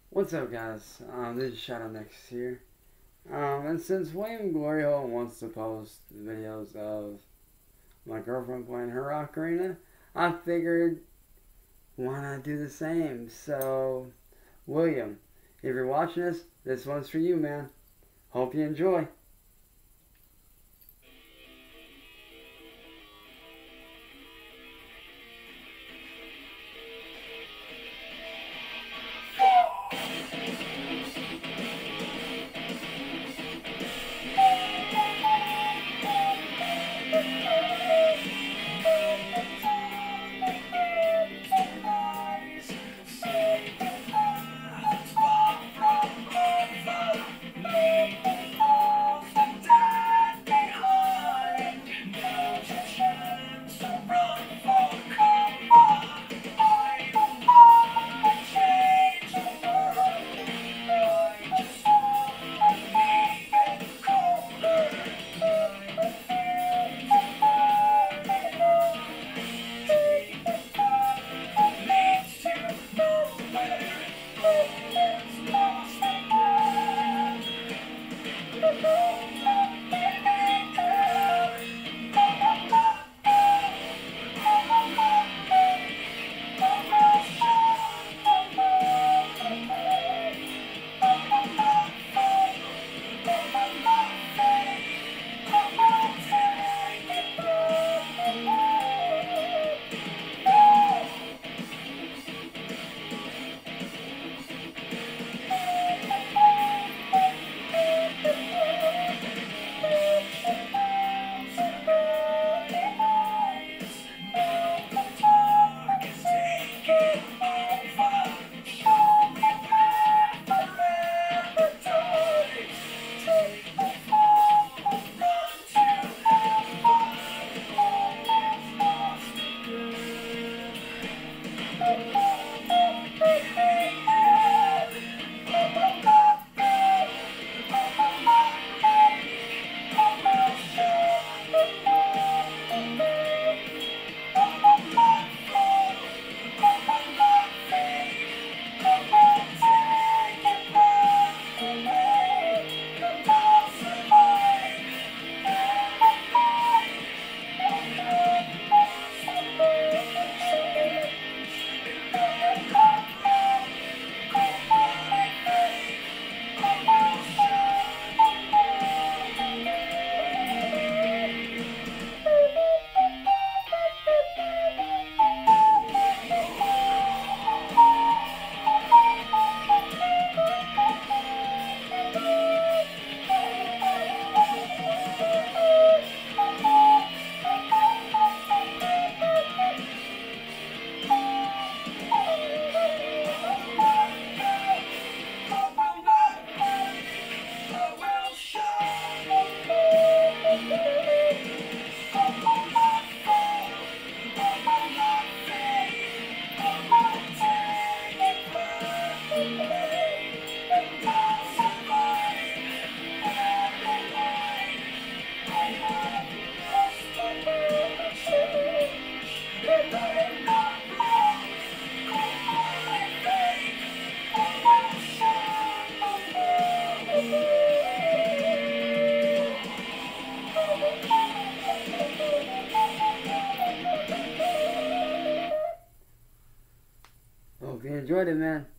What's up, guys? This is ShadowNext here. And since William Glory Hole wants to post videos of my girlfriend playing her Ocarina, I figured why not do the same? So, William, if you're watching this one's for you, man. Hope you enjoy. Hope you enjoyed it, man.